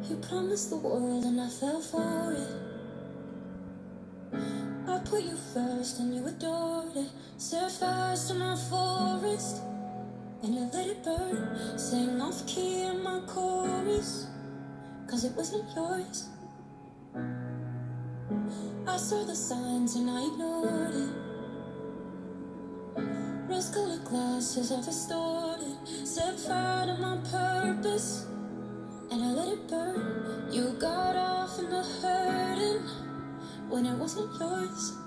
You promised the world and I fell for it. I put you first and you adored it. Set fires to my forest and you let it burn. Sang off key in my chorus, cause it wasn't yours. I saw the signs and I ignored it. Rose-colored glasses all distorted. Set fire to my purpose and I let it burn. You got off in the hurting when it wasn't yours.